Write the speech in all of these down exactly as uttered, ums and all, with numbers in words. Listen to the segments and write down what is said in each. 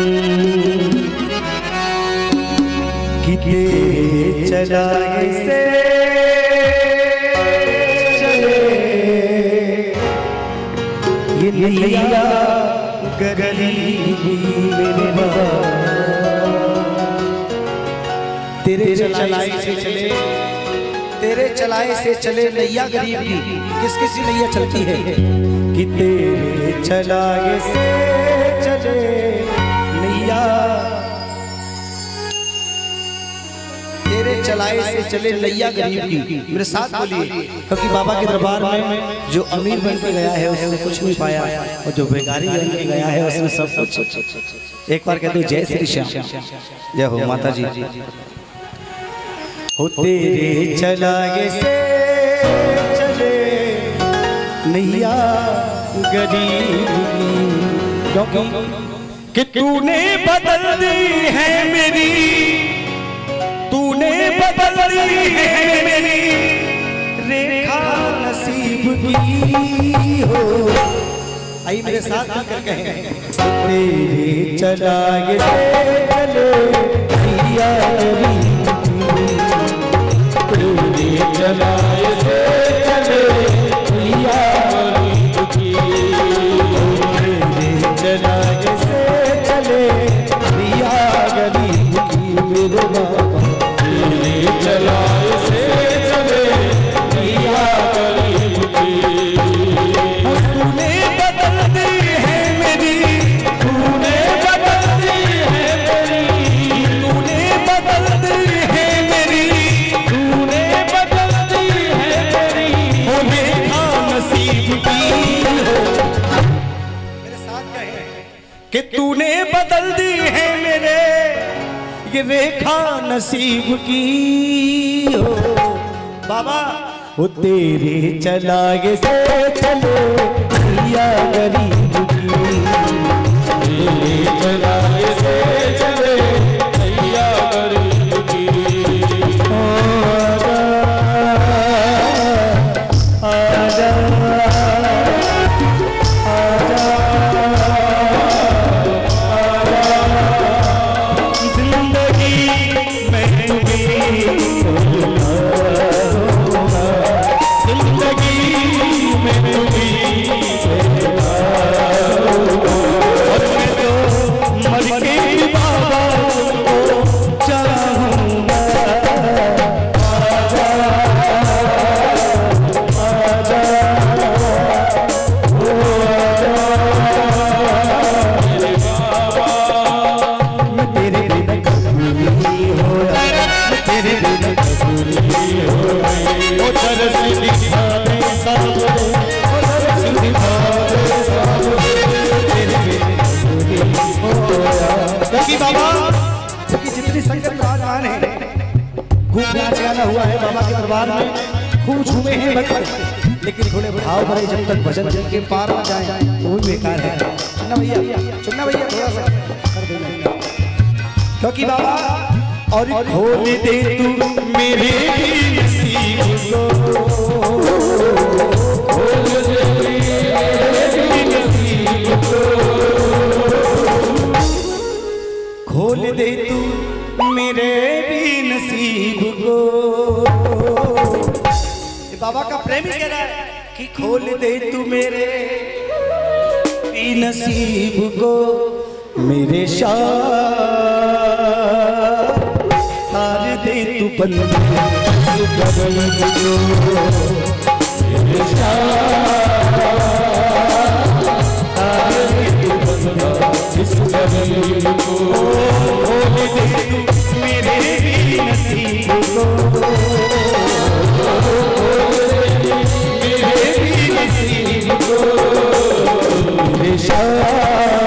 कि तेरे चलाए से चले ये नैया गरीबी मेरे माँ। तेरे चलाए से चले, तेरे चलाए से चले नैया गरीब की। किस किस नैया चलती है? कि तेरे चलाए से चले नैया, तेरे चलाए से चले नैया गरीब की। मेरे साथ बोलिए, क्योंकि बाबा के दरबार में जो अमीर बन के गया है उसने कुछ नहीं पाया, और जो बेगारी बन के गया है उसने सब कुछ। एक बार कहते हो जय श्री श्याम, जय हो माता जी। हो तेरे चलाए से चले नैया गरीब की, क्योंकि कि तूने बदल दी है मेरी, तूने बदल दी है मेरी रेखा नसीब की हो। आई मेरे साथ मिलकर कहें, तेरे चलाए से चले नैया गरीब की, तेरे चलाए से चले नैया गरीब की, तेरे चलाए से चले नैया गरीब की मेरे बाबा। चलाए से चले नैया गरीब की, तूने बदल दी है मेरी, तूने बदल दी है मेरी, तूने बदल दी है मेरी, तूने बदल दी है मेरी हो रेखा नसीब की हो। मेरे साथ कहें कि तूने बदल दी है मेरे ये रेखा नसीब की हो। बाबा वो तेरे चलाए से चले नैया गरीब की, तेरे चलाए से चले नैया गरीब की। आजा आजा जितनी संगत विराजमान है, खूब नाच गाना हुआ है बाबा के दरबार में, खूब झूमे हैं भक्त, लेकिन थोड़े भाव भरे जब तक भजन के पार न जाए वो भी बेकार है। सुनना भैया, सुनना भैया थोड़ा सा कर देना, क्योंकि बाबा और खोल दे तू मेरे नसीब को, खोल दे मेरे नसीब को, खोल दे तू मेरे भी नसीब को। बाबा का प्रेमी कह रहा है कि खोल दे तू मेरे भी नसीब को, मेरे शाह हार दे तू बंदे मेरे शाह हार दे तू बंदा इस गरीब को, खोल दे तू मेरे भी नसीब को, मेरे भी नसीब को, मेरे शाह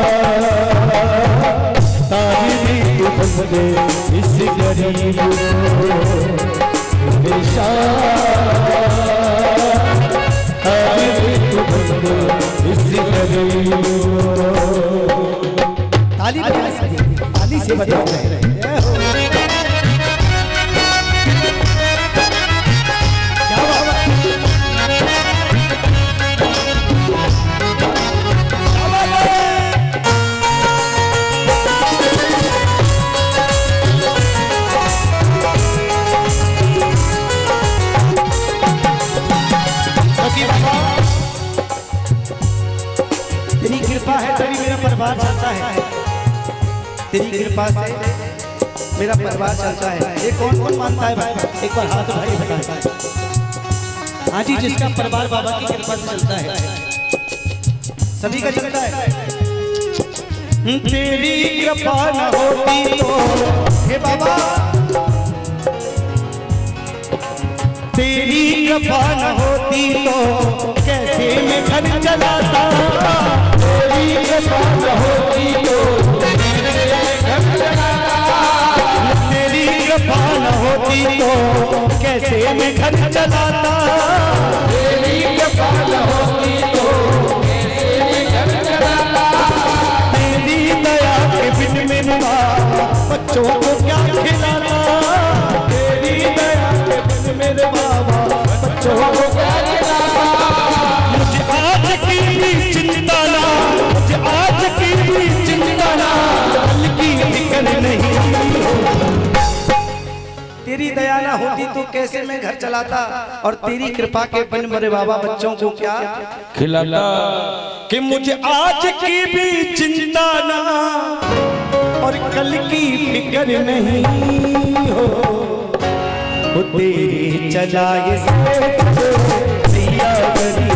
ताज दे तू बंदे इस गरीब को, मेरे शाह ताज दे तू बंदे इस गरीब को। ताली बजा सकते, ताली से बजा रहे हैं। क्या बात है? तेरी कृपा से मेरा परिवार चलता है। ये कौन कौन मानता है भाई? एक बार हाथ उठाइए बताएं। हाँ जी, जिसका परिवार बाबा की कृपा से चलता है, सभी का चलता है। तेरी कृपा न होती तो हे बाबा, तेरी कृपा न होती तो कैसे मैं घर चलाता। तेरी कृपा न होती तो तेरी कृपा न होती तो कैसे मैं घर चलाता। तेरी कृपा न होती तो कैसे मैं घर चलाता। तेरी दया के बिन मेरा बच्चों को क्या खिलाता। तेरी दया के बिन मेरे बाबा बच्चों को क्या खिलाता। मुझे आज की भी चिंता ना, मुझे आज की भी चिंता ना, कल की फिक्र नहीं। तेरी दया ना होती तो कैसे मैं घर चलाता, और तेरी कृपा के बिन मेरे बाबा बच्चों को क्या खिलाता। कि मुझे आज की भी चिंता ना और कल की फिक्र नहीं हो। वो तेरे चलाए से सैया तेरे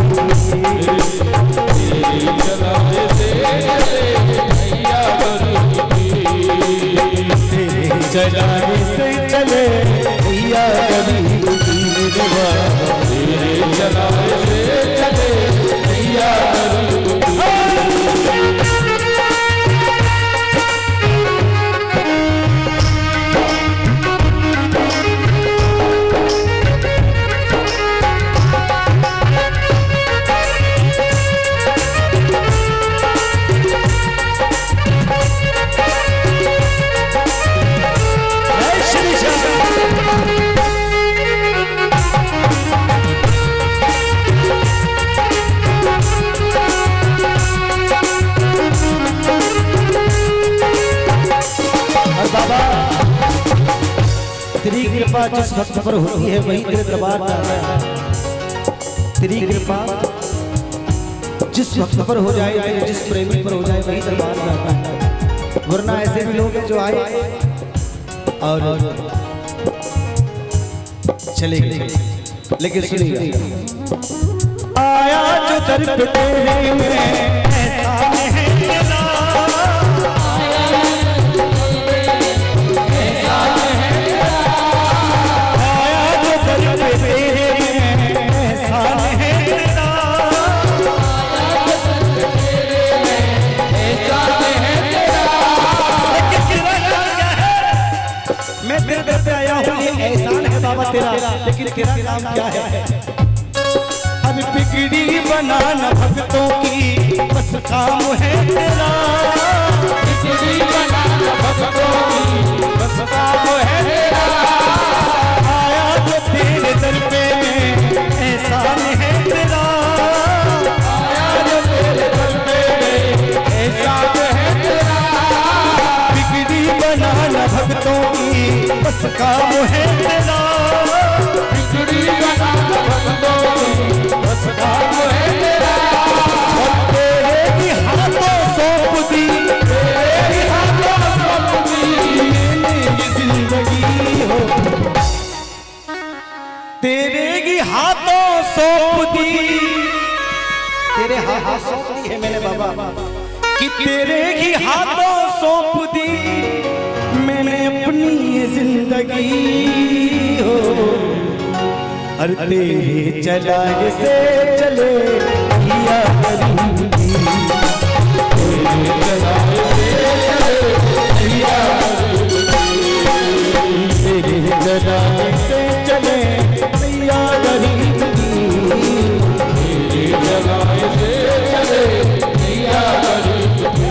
चलाए से सैया तेरे चलाए से चले भैया गरीब तेरे चलाए से चले भैया तेरी कृपा जिस भक्त पर होती है वही तेरे दरबार जाता है। तेरी कृपा जिस भक्त पर हो जाए, तेरे जिस प्रेमी पर हो जाए वही दरबार जाता है। वरना ऐसे भी लोग हैं जो आए और चले गए। लेकिन सुनिए, आया जो दर पे तेरे में ऐसा है तेरा, लेकिन तेरा नाम क्या है? अब बिगड़ी बनाना भक्तों की बस काम है तेरा। बिगड़ी बनाना भक्तों की बस काम है तेरा। आया जो तेरे दर पे में एहसान है तेरा। आया जो तेरे दर पे में एहसान है तेरा। बिगड़ी बनाना भक्तों की बस काम है तेरा। बिगड़ी बनाना भक्तों की बस काम है तेरा। और तेरे ही हाथों सौंप दी, तेरे ही हाथों सौंप दी मेरी जिंदगी हो। तेरे ही हाथों सौंप दी, तेरे हाथों सौंप दी है मैंने बाबा, कि तेरे ही हाथों सौंप दी मैंने अपनी जिंदगी हो। और तेरे चलाए से चले किया करूंगी। तेरे चलाए से चले किया करूंगी। तेरे चलाए से चले किया करूंगी। तेरे चलाए से चले किया करूंगी।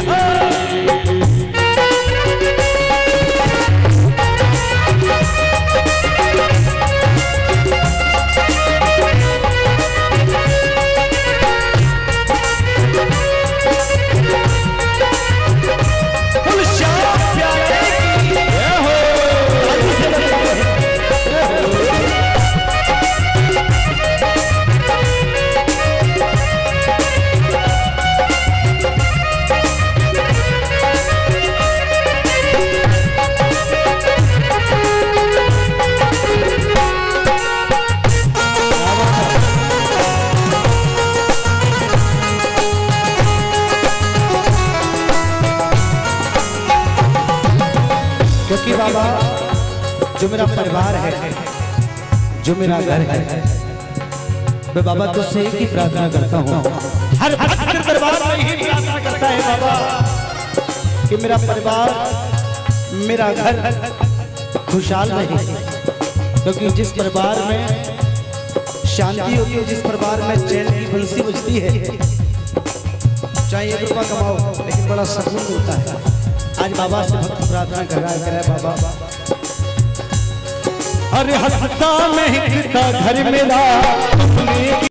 क्योंकि बाबा जो मेरा परिवार है, जो मेरा घर है, मैं बाबा तुझसे एक ही प्रार्थना करता हूँ, हर भक्त दरबार में ही प्रार्थना करता है बाबा कि मेरा परिवार, मेरा घर खुशहाल रहे। क्योंकि जिस परिवार में शांति होती है, जिस परिवार में चैन की बंसी बजती है, चाहे एक रुपया कमाओ लेकिन बड़ा सुकून मिलता है। आज बाबा से भक्त प्रार्थना कर रहा है, कह रहा है बाबा अरे हंसता महकता घर मेरा तुमने